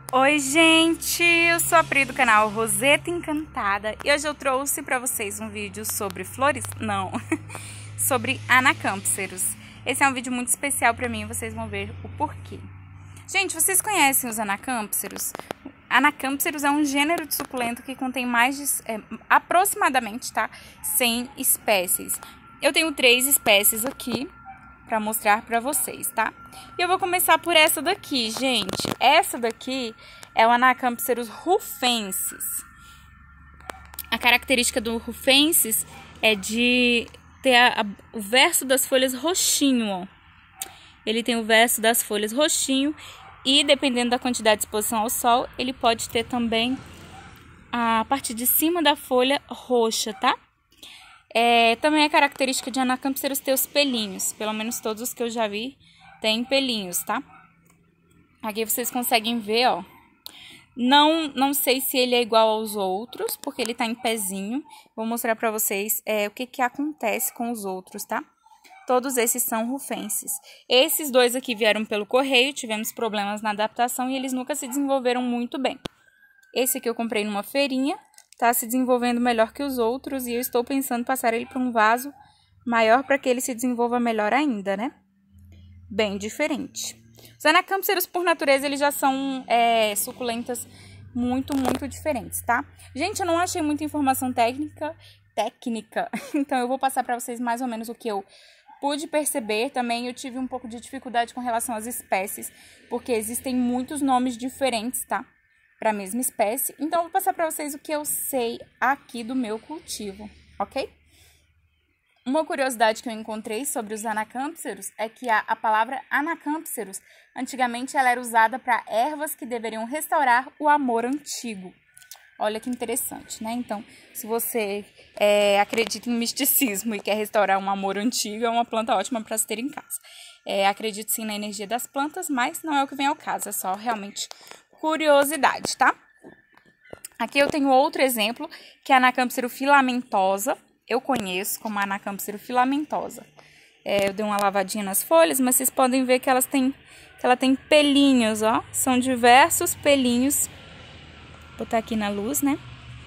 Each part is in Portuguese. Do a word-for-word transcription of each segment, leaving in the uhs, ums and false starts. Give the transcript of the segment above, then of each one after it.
Oi gente, eu sou a Pri do canal Roseta Encantada e hoje eu trouxe para vocês um vídeo sobre flores, não, sobre anacampseros. Esse é um vídeo muito especial para mim e vocês vão ver o porquê. Gente, vocês conhecem os anacampseros? Anacampseros é um gênero de suculento que contém mais de, é, aproximadamente, tá, cem espécies. Eu tenho três espécies aqui para mostrar para vocês, tá? E eu vou começar por essa daqui, gente. Essa daqui é o Anacampserus rufensis. A característica do rufensis é de ter a, a, o verso das folhas roxinho, ó. Ele tem o verso das folhas roxinho e, dependendo da quantidade de exposição ao sol, ele pode ter também a parte de cima da folha roxa, tá? É, também é característica de anacampseros ter os pelinhos. Pelo menos todos os que eu já vi têm pelinhos, tá? Aqui vocês conseguem ver, ó. Não, não sei se ele é igual aos outros, porque ele tá em pezinho. Vou mostrar pra vocês é, o que que acontece com os outros, tá? Todos esses são rufenses. Esses dois aqui vieram pelo correio, tivemos problemas na adaptação e eles nunca se desenvolveram muito bem. Esse aqui eu comprei numa feirinha. Tá se desenvolvendo melhor que os outros e eu estou pensando em passar ele para um vaso maior para que ele se desenvolva melhor ainda, né? Bem diferente. Os anacampseros, por natureza, eles já são é, suculentas muito, muito diferentes, tá? Gente, eu não achei muita informação técnica, técnica, então eu vou passar para vocês mais ou menos o que eu pude perceber. Também eu tive um pouco de dificuldade com relação às espécies, porque existem muitos nomes diferentes, tá? Para a mesma espécie. Então, eu vou passar para vocês o que eu sei aqui do meu cultivo, ok? Uma curiosidade que eu encontrei sobre os anacampseros é que a, a palavra anacampseros, antigamente ela era usada para ervas que deveriam restaurar o amor antigo. Olha que interessante, né? Então, se você é, acredita em misticismo e quer restaurar um amor antigo, é uma planta ótima para se ter em casa. É, acredito sim na energia das plantas, mas não é o que vem ao caso, é só realmente curiosidade, tá? Aqui eu tenho outro exemplo, que é a Anacampsero filamentosa. Eu conheço como Anacampsero filamentosa. É, eu dei uma lavadinha nas folhas, mas vocês podem ver que elas têm, que ela tem pelinhos, ó. São diversos pelinhos. Vou botar aqui na luz, né?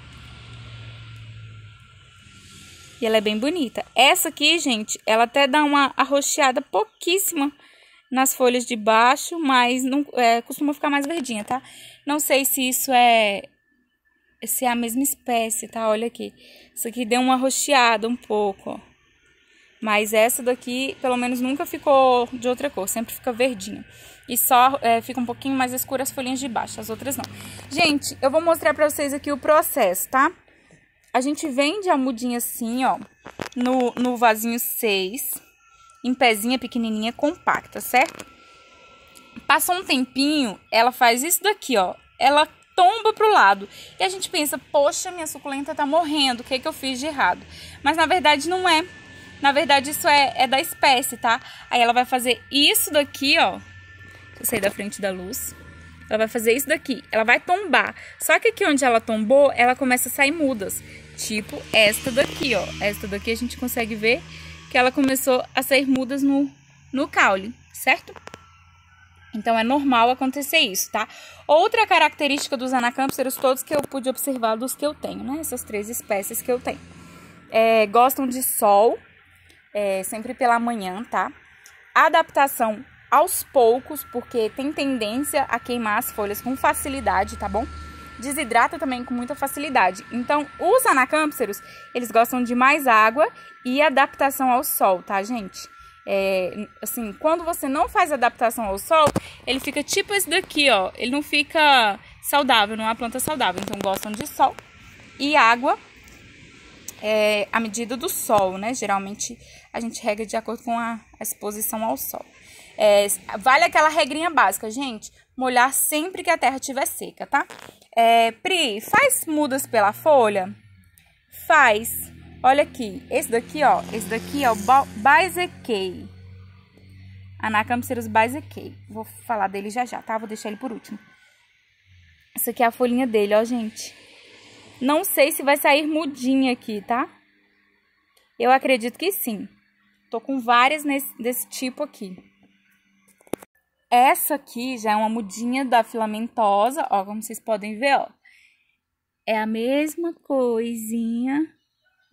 E ela é bem bonita. Essa aqui, gente, ela até dá uma arroxeada pouquíssima nas folhas de baixo, mas não, é, costuma ficar mais verdinha, tá? Não sei se isso é, se é a mesma espécie, tá? Olha aqui. Isso aqui deu uma roxeada um pouco, ó. Mas essa daqui, pelo menos, nunca ficou de outra cor. Sempre fica verdinha. E só é, fica um pouquinho mais escura as folhinhas de baixo, as outras não. Gente, eu vou mostrar pra vocês aqui o processo, tá? A gente vende a mudinha assim, ó, no, no vasinho seis, em pezinha pequenininha, compacta, certo? Passou um tempinho, ela faz isso daqui, ó. Ela tomba pro lado. E a gente pensa, poxa, minha suculenta tá morrendo, o que que eu fiz de errado? Mas na verdade não é. Na verdade isso é, é da espécie, tá? Aí ela vai fazer isso daqui, ó. Deixa eu sair da frente da luz. Ela vai fazer isso daqui. Ela vai tombar. Só que aqui onde ela tombou, ela começa a sair mudas. Tipo esta daqui, ó. Esta daqui a gente consegue ver que ela começou a sair mudas no, no caule, certo? Então, é normal acontecer isso, tá? Outra característica dos anacampseros, todos que eu pude observar dos que eu tenho, né? Essas três espécies que eu tenho. É, gostam de sol, é, sempre pela manhã, tá? Adaptação aos poucos, porque tem tendência a queimar as folhas com facilidade, tá bom? Desidrata também com muita facilidade. Então, os anacampseros, eles gostam de mais água e adaptação ao sol, tá, gente? É, assim, quando você não faz adaptação ao sol, ele fica tipo esse daqui, ó. Ele não fica saudável, não é uma planta saudável. Então, gostam de sol e água é, à medida do sol, né? Geralmente, a gente rega de acordo com a, a exposição ao sol. É, vale aquela regrinha básica, gente. Molhar sempre que a terra estiver seca, tá? É, Pri, faz mudas pela folha? Faz. Olha aqui. Esse daqui, ó. Esse daqui é o Baeziaceae. Anacampserus Baeziaceae. Vou falar dele já já, tá? Vou deixar ele por último. Essa aqui é a folhinha dele, ó, gente. Não sei se vai sair mudinha aqui, tá? Eu acredito que sim. Tô com várias nesse, desse tipo aqui. essa aqui já é uma mudinha da filamentosa, ó, como vocês podem ver, ó. É a mesma coisinha, ó,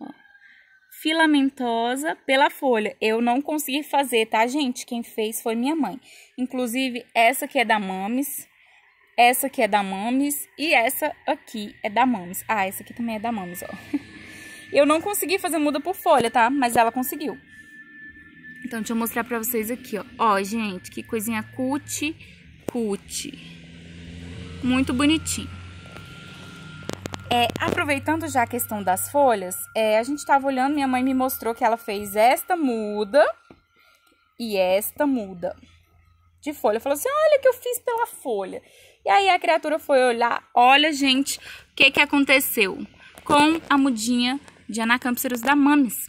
filamentosa pela folha. Eu não consegui fazer, tá, gente? Quem fez foi minha mãe. Inclusive, essa aqui é da Mames, essa aqui é da Mames e essa aqui é da Mames. Ah, essa aqui também é da Mames, ó. Eu não consegui fazer muda por folha, tá? Mas ela conseguiu. Então, deixa eu mostrar pra vocês aqui, ó. Ó, gente, que coisinha cuti, cuti. Muito bonitinho. É, aproveitando já a questão das folhas, é, a gente tava olhando, minha mãe me mostrou que ela fez esta muda e esta muda de folha. Falou assim, olha o que eu fiz pela folha. E aí a criatura foi olhar, olha, gente, o que que aconteceu com a mudinha de Anacampserus da Mames.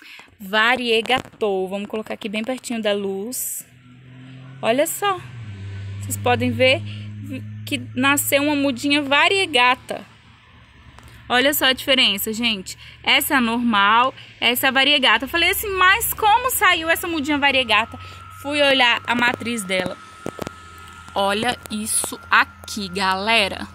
Variegatou. Vamos colocar aqui bem pertinho da luz. Olha só. Vocês podem ver que nasceu uma mudinha variegata. Olha só a diferença, gente. Essa é a normal, essa é a variegata. Eu falei assim, mas como saiu essa mudinha variegata? Fui olhar a matriz dela. Olha isso aqui, galera.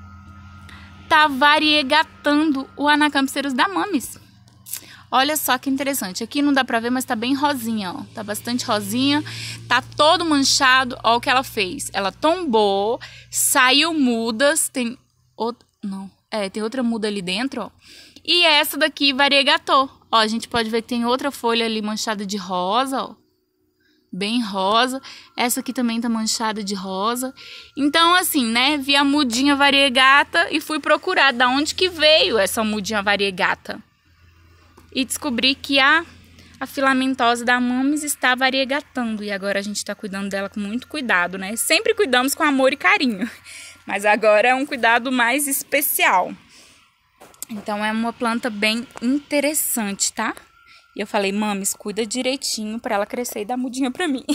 Tá variegatando o Anacampserus da Mames. Olha só que interessante. Aqui não dá pra ver, mas tá bem rosinha, ó. Tá bastante rosinha. Tá todo manchado. Ó o que ela fez. Ela tombou, saiu mudas. Tem outra... Não. É, tem outra muda ali dentro, ó. E essa daqui variegatou. Ó, a gente pode ver que tem outra folha ali manchada de rosa, ó. Bem rosa. Essa aqui também tá manchada de rosa. Então, assim, né? Vi a mudinha variegata e fui procurar da onde que veio essa mudinha variegata. E descobri que a, a filamentosa da Mames está variegatando. E agora a gente tá cuidando dela com muito cuidado, né? Sempre cuidamos com amor e carinho. Mas agora é um cuidado mais especial. Então, é uma planta bem interessante, tá? E eu falei, Mames, cuida direitinho pra ela crescer e dar mudinha pra mim.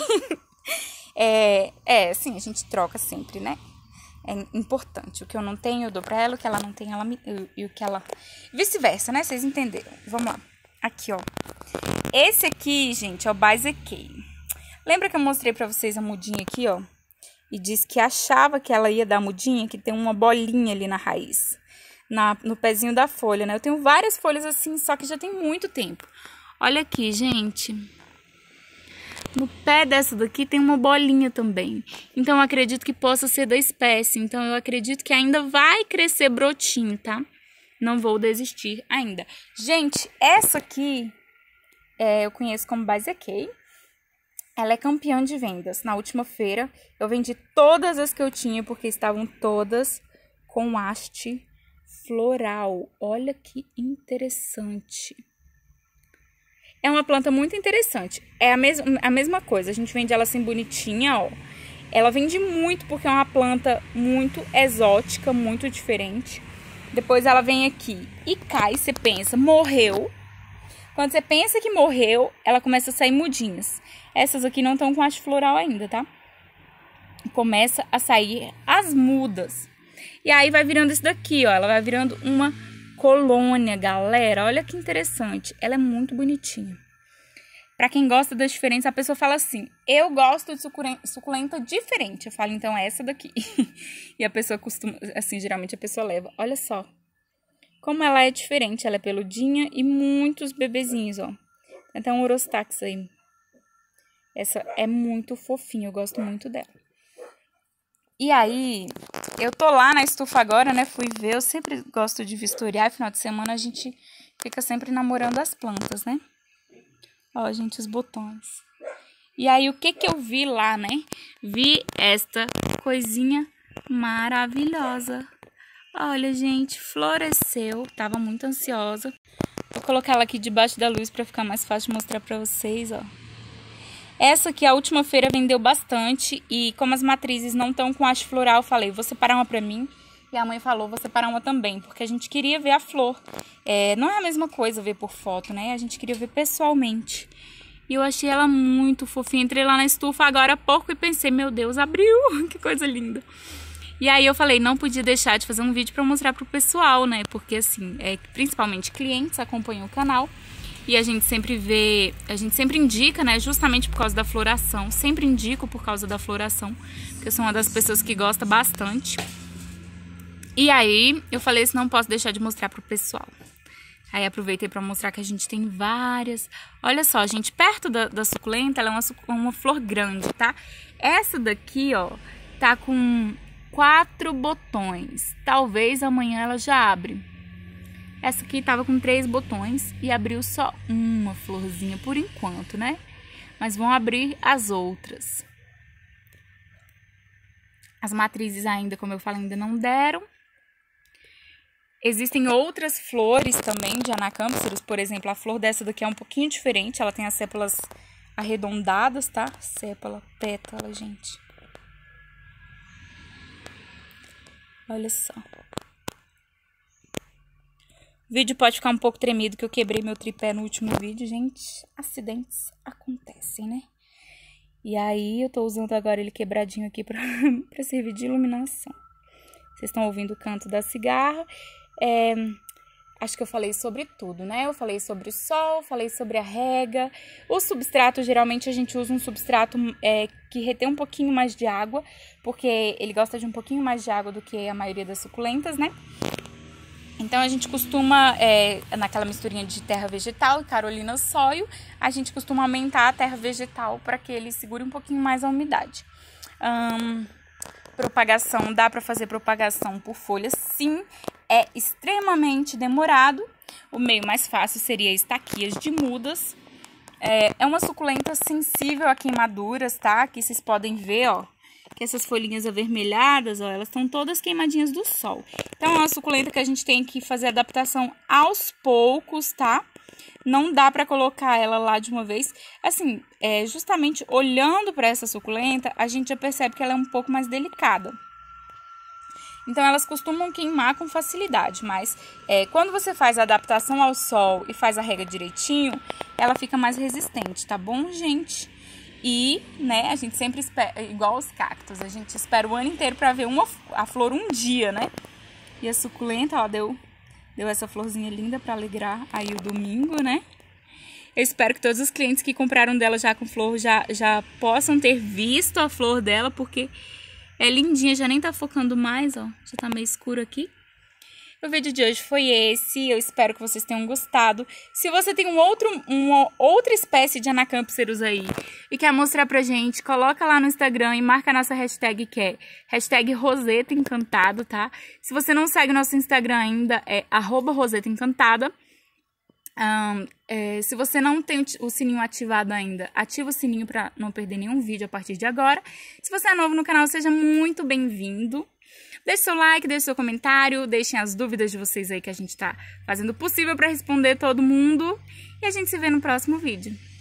é, é, assim, a gente troca sempre, né? É importante. O que eu não tenho, eu dou pra ela. O que ela não tem, ela me... E o que ela... Vice-versa, né? Vocês entenderam. Vamos lá. Aqui, ó. Esse aqui, gente, é o Baizekei. Lembra que eu mostrei pra vocês a mudinha aqui, ó? E disse que achava que ela ia dar mudinha, que tem uma bolinha ali na raiz. Na, no pezinho da folha, né? Eu tenho várias folhas assim, só que já tem muito tempo. Olha aqui, gente. No pé dessa daqui tem uma bolinha também. Então, eu acredito que possa ser da espécie. Então, eu acredito que ainda vai crescer brotinho, tá? Não vou desistir ainda. Gente, essa aqui é, eu conheço como Baizekei. Ela é campeã de vendas. Na última feira, eu vendi todas as que eu tinha, porque estavam todas com haste floral. Olha que interessante. É uma planta muito interessante. É a, mes a mesma coisa. A gente vende ela assim bonitinha, ó. Ela vende muito porque é uma planta muito exótica, muito diferente. Depois ela vem aqui e cai. Você pensa, morreu. Quando você pensa que morreu, ela começa a sair mudinhas. Essas aqui não estão com haste floral ainda, tá? Começa a sair as mudas. E aí vai virando isso daqui, ó. Ela vai virando uma colônia, galera. Olha que interessante. Ela é muito bonitinha. Pra quem gosta das diferenças, a pessoa fala assim, eu gosto de suculenta diferente. Eu falo, então é essa daqui. E a pessoa costuma, assim, geralmente a pessoa leva. Olha só. Como ela é diferente. Ela é peludinha e muitos bebezinhos, ó. Tem até um Orostax aí. Essa é muito fofinha, eu gosto muito dela. E aí, eu tô lá na estufa agora, né? Fui ver, eu sempre gosto de vistoriar. Final de semana a gente fica sempre namorando as plantas, né? Ó, gente, os botões. E aí, o que que eu vi lá, né? Vi esta coisinha maravilhosa. Olha, gente, floresceu. Tava muito ansiosa. Vou colocar ela aqui debaixo da luz pra ficar mais fácil de mostrar pra vocês, ó. Essa aqui, a última feira, vendeu bastante. E como as matrizes não estão com haste floral, eu falei, vou separar uma pra mim. E a mãe falou, vou separar uma também. Porque a gente queria ver a flor. É, não é a mesma coisa ver por foto, né? A gente queria ver pessoalmente. E eu achei ela muito fofinha. Entrei lá na estufa agora há pouco e pensei, meu Deus, abriu! Que coisa linda! E aí eu falei, não podia deixar de fazer um vídeo pra mostrar pro pessoal, né? Porque assim, é, principalmente clientes acompanham o canal. E a gente sempre vê, a gente sempre indica, né, justamente por causa da floração. Sempre indico por causa da floração, porque eu sou uma das pessoas que gosta bastante. E aí, eu falei assim, não posso deixar de mostrar pro pessoal. Aí aproveitei para mostrar que a gente tem várias. Olha só, gente, perto da, da suculenta, ela é uma, uma flor grande, tá? Essa daqui, ó, tá com quatro botões. Talvez amanhã ela já abre. Essa aqui tava com três botões e abriu só uma florzinha por enquanto, né? Mas vão abrir as outras. As matrizes ainda, como eu falei, ainda não deram. Existem outras flores também de Anacampserus, por exemplo, a flor dessa daqui é um pouquinho diferente, ela tem as sépalas arredondadas, tá? Sépala, pétala, gente. Olha só. O vídeo pode ficar um pouco tremido, que eu quebrei meu tripé no último vídeo, gente. Acidentes acontecem, né? E aí eu tô usando agora ele quebradinho aqui pra, pra servir de iluminação. Vocês estão ouvindo o canto da cigarra. É, acho que eu falei sobre tudo, né? Eu falei sobre o sol, falei sobre a rega. O substrato, geralmente a gente usa um substrato é, que retém um pouquinho mais de água, porque ele gosta de um pouquinho mais de água do que a maioria das suculentas, né? Então a gente costuma, é, naquela misturinha de terra vegetal e Carolina Soil, a gente costuma aumentar a terra vegetal para que ele segure um pouquinho mais a umidade. Hum, propagação, dá para fazer propagação por folhas, sim. É extremamente demorado. O meio mais fácil seria estaquias de mudas. É, é uma suculenta sensível a queimaduras, tá? Aqui vocês podem ver, ó, que essas folhinhas avermelhadas, ó, elas estão todas queimadinhas do sol. Então, é uma suculenta que a gente tem que fazer adaptação aos poucos, tá? Não dá pra colocar ela lá de uma vez. Assim, é, justamente olhando pra essa suculenta, a gente já percebe que ela é um pouco mais delicada. Então, elas costumam queimar com facilidade, mas é, quando você faz a adaptação ao sol e faz a rega direitinho, ela fica mais resistente, tá bom, gente? E, né, a gente sempre espera, igual os cactos, a gente espera o ano inteiro pra ver uma, a flor um dia, né? E a suculenta, ó, deu, deu essa florzinha linda pra alegrar aí o domingo, né? Eu espero que todos os clientes que compraram dela já com flor já, já possam ter visto a flor dela, porque é lindinha, já nem tá focando mais, ó. Já tá meio escuro aqui. O vídeo de hoje foi esse, eu espero que vocês tenham gostado. Se você tem um outro, uma outra espécie de Anacampserus aí e quer mostrar pra gente, coloca lá no Instagram e marca a nossa hashtag, que é hashtag Roseta Encantado, tá? Se você não segue nosso Instagram ainda, é arroba Roseta Encantada. Um, é, se você não tem o sininho ativado ainda, ativa o sininho para não perder nenhum vídeo a partir de agora. Se você é novo no canal, seja muito bem-vindo. Deixe seu like, deixe seu comentário, deixem as dúvidas de vocês aí, que a gente tá fazendo o possível para responder todo mundo. E a gente se vê no próximo vídeo.